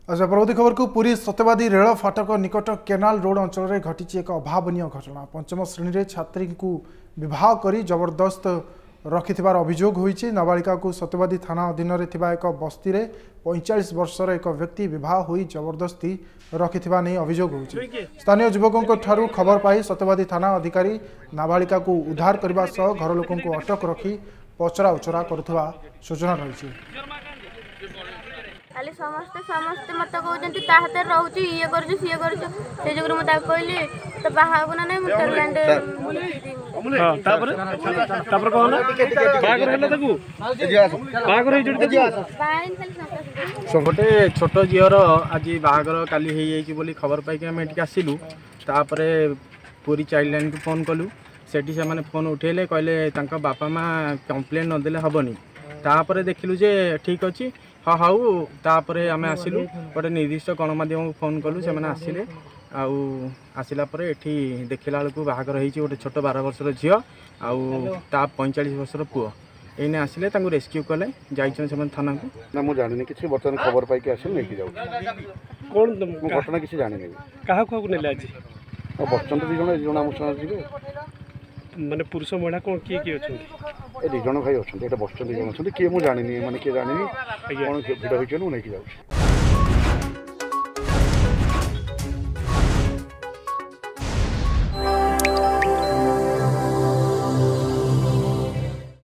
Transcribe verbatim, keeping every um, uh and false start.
अच्छा परवर्ती खबर को पूरी सत्यवादी रेल फाटक निकट केनाल रोड अंचल में घटी एक अभावन घटना। पंचम श्रेणी में छात्री को विवाह कर जबरदस्त रखिथिबार अभियोग होईछि। नाबालिका को सत्यवादी थाना अधीन में एक बस्ती में पैंतालीस वर्षर एक व्यक्ति विवाह होई जबरदस्ती रखिथिबा नहीं अभियोग होईछि। स्थानीय युवकों ठारू खबर पाई सत्यवादी थाना अधिकारी नाबालिका को उद्धार करने सह घर लोकों को अटक रखी पचरा उचरा करुवा सूचना रही। खाली समस्ते समस्ते मत कहते ता हाथ रोचे ये कर सी कर से जो मुझे कहली तो बाहर ना नहीं गोटे छोट झीर आज बाहागर काली बोली खबर पाई आम ये आसलु तापर पूरी चाइल्ड लाइन को फोन कलु से फोन उठेले कहले बापा माँ कंप्लेन नदेले हेनी तापर देखिलु जे ठीक अच्छी हाँ हाउ तापर आम आसिलु गोटे निर्दिष्ट गणमाध्यम को फोन कलु से आसिले आउ आसला एठी देखला बेलू बाहागर होती गोटे छोट बारह वर्षर झील आउ ता पैंतालीस वर्षर पुओ एने आसिले रेस्क्यू कले जाइछन थाना को ना मु जानि किछि बर्तमान खबर पाई के आसिल नहीं जाऊ कोन मु घटना किछि जानि नहीं काहा को नेला आज बच्चन तो दिजण दिजण आम संग जिवे माने पुरुष महिला कोन किए किए अछन ए दिजण भाई अछन एटा बच्चन दिजण अछन के मु जानि नहीं माने के जानि नहीं कोन भिड होइछन नहीं जाऊ।